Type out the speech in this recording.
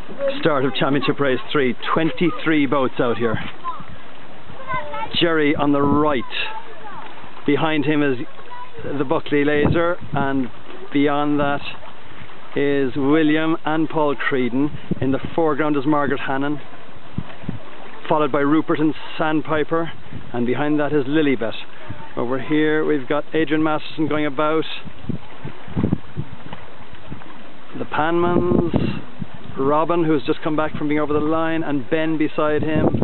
Start of Championship Race 3. 23 boats out here. Jerry on the right. Behind him is the Buckley Laser, and beyond that is William and Paul Creedon. In the foreground is Margaret Hannon, followed by Rupert and Sandpiper, and behind that is Lilybet. Over here we've got Adrian Masterson going about, the Panmans, Robin, who's just come back from being over the line, and Ben beside him.